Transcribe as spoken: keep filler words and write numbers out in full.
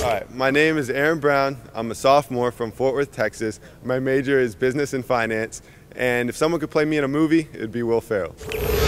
All right, my name is Aaron Brown. I'm a sophomore from Fort Worth, Texas. My major is business and finance, and if someone could play me in a movie, it'd be Will Ferrell.